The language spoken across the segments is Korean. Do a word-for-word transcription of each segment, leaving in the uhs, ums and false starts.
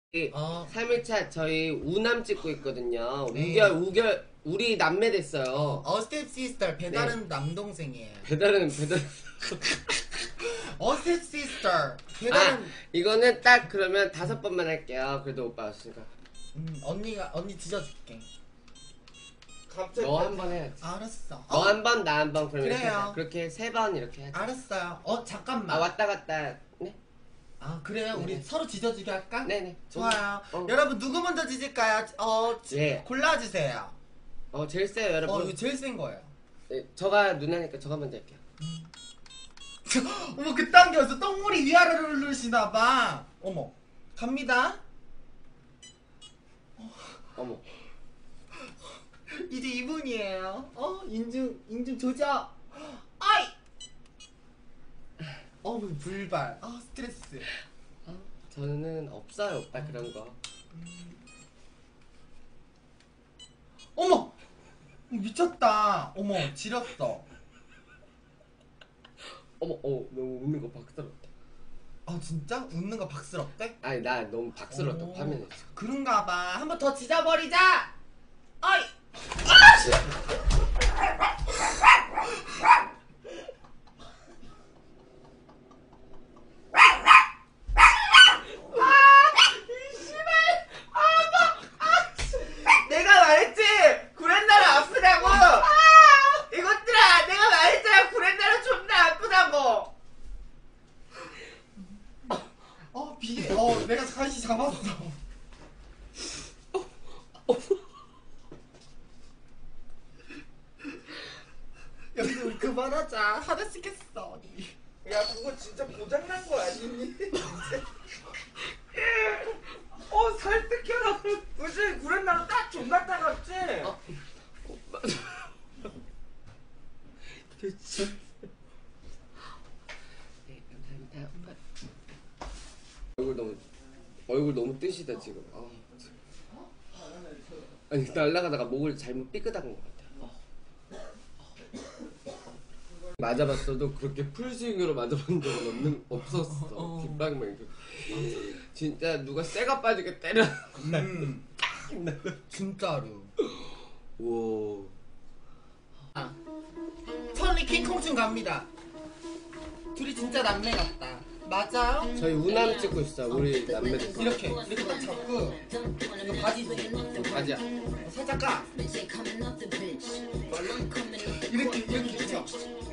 어. 삼 일차 저희 우남 찍고 있거든요. 네. 우결 우결 우리 남매 됐어요. 어스텝 시스터 배다른 네. 남동생이에요. 배달은 배달. 어스텝 시스터 배다른. 아 이거는 딱 그러면 다섯 번만 할게요. 그래도 오빠 왔으니까. 음, 언니가 언니 뒤져줄게. 갑자기 너 한 번 해야지. 알았어. 너 한 번 나 한 번 그러면 그래요. 이렇게 하자. 그렇게 세 번 이렇게 하자. 알았어요. 어 잠깐만. 아 왔다 갔다. 네. 아 그래요? 우리 네네. 서로 뒤져주게 할까? 네네. 좋아요. 어. 여러분 누구 먼저 뒤질까요? 어 예. 골라주세요. 어 제일 세요 여러분. 어 이거 제일 센 거예요. 네, 저가 누나니까 저가 먼저 할게요. 어머 그딴 게 어딨어. 똥물이 위아래로 흐르시나봐. 어머 갑니다. 어머. 이제 이 분이에요. 어 인중 인중 조져. 아이. 어머 불발. 아 스트레스. 어, 저는 없어요 오빠 그런 거. 어머 미쳤다. 어머 지렸어. 어머 어 너무 웃는 거 박스럽다. 아 진짜? 웃는 거 박스럽대? 아니 나 너무 박스럽다 오, 화면에. 그런가 봐. 한 번 더 지져버리자. 아이. 내가 말했지 구렛나루 아프다고. 이것들아 내가 말했잖아 구렛나루 존나 아프다고. 어 비계 어 내가 간시 잡았어. 여기서 우리 그만하자. 하나씩 했어 언니. 야 그거 진짜 고장난 거 아니니? 어 설득해라. 그치 구렛나루 딱 존나 따갑지? 어. 오빠. 됐어. 네 감사합니다 오빠. 얼굴 너무 얼굴 너무 뜨시다 지금. 아, 참. 아니 날라가다가 목을 잘못 삐끗한 것 같아. 맞아봤어도 그렇게 풀스윙으로 맞아본 적은 없는 없었어. 뒷방망이. 진짜 누가 쇠가 빠지게 때려. 음. 진짜로. 와. 아. 천리 킹콩충 갑니다. 둘이 진짜 남매 같다. 맞아요? 저희 우남 찍고 있어. 우리 남매 됐어. 이렇게 이렇게 딱 잡고 이거 바지지. 어, 바지야. 살짝 까. 이렇게 이렇게 쳐.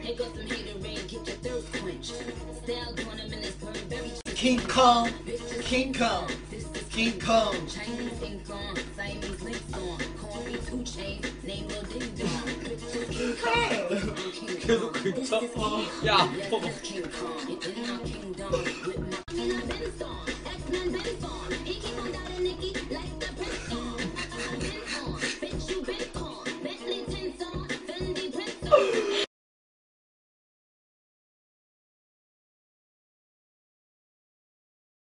킹콩 킹콩 킹콩. 계속 긁혀. 야.